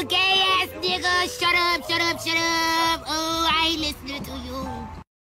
gay ass nigga. Shut up, shut up, shut up. Oh, I ain't listening to you.